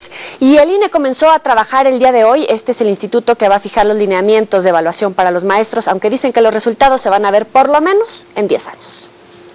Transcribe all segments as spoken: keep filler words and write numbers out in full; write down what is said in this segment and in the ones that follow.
Y el I N E comenzó a trabajar el día de hoy. Este es el instituto que va a fijar los lineamientos de evaluación para los maestros, aunque dicen que los resultados se van a ver por lo menos en diez años.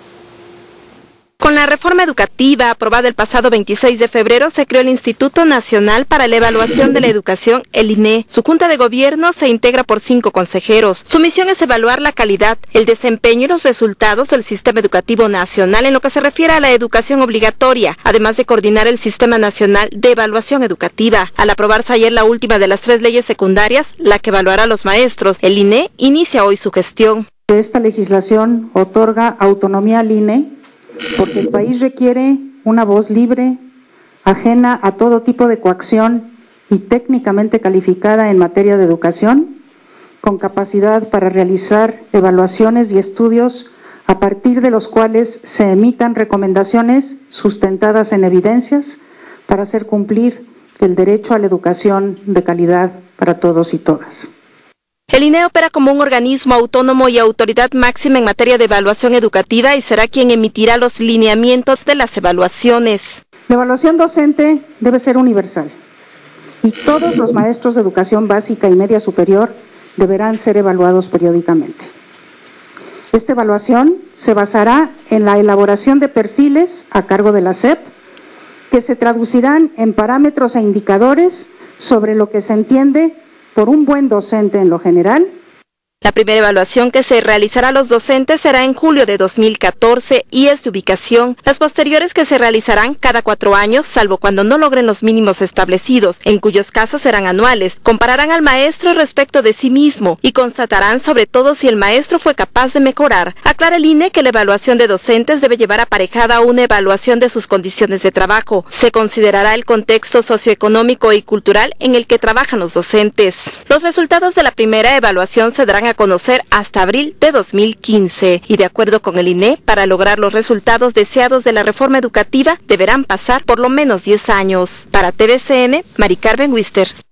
Con la reforma educativa aprobada el pasado veintiséis de febrero, se creó el Instituto Nacional para la Evaluación de la Educación, el I N E. Su junta de gobierno se integra por cinco consejeros. Su misión es evaluar la calidad, el desempeño y los resultados del sistema educativo nacional en lo que se refiere a la educación obligatoria, además de coordinar el Sistema Nacional de Evaluación Educativa. Al aprobarse ayer la última de las tres leyes secundarias, la que evaluará a los maestros, el I N E inicia hoy su gestión. Esta legislación otorga autonomía al I N E porque el país requiere una voz libre, ajena a todo tipo de coacción y técnicamente calificada en materia de educación, con capacidad para realizar evaluaciones y estudios a partir de los cuales se emitan recomendaciones sustentadas en evidencias para hacer cumplir el derecho a la educación de calidad para todos y todas. El I N E opera como un organismo autónomo y autoridad máxima en materia de evaluación educativa y será quien emitirá los lineamientos de las evaluaciones. La evaluación docente debe ser universal y todos los maestros de educación básica y media superior deberán ser evaluados periódicamente. Esta evaluación se basará en la elaboración de perfiles a cargo de la S E P que se traducirán en parámetros e indicadores sobre lo que se entiende por un buen docente en lo general. La primera evaluación que se realizará a los docentes será en julio de dos mil catorce y es de ubicación. Las posteriores que se realizarán cada cuatro años, salvo cuando no logren los mínimos establecidos, en cuyos casos serán anuales. Compararán al maestro respecto de sí mismo y constatarán sobre todo si el maestro fue capaz de mejorar. Aclara el I N E que la evaluación de docentes debe llevar aparejada una evaluación de sus condiciones de trabajo. Se considerará el contexto socioeconómico y cultural en el que trabajan los docentes. Los resultados de la primera evaluación se darán a conocer hasta abril de dos mil quince y de acuerdo con el I N E, para lograr los resultados deseados de la reforma educativa deberán pasar por lo menos diez años. Para T V C N, Mari Carmen Wister.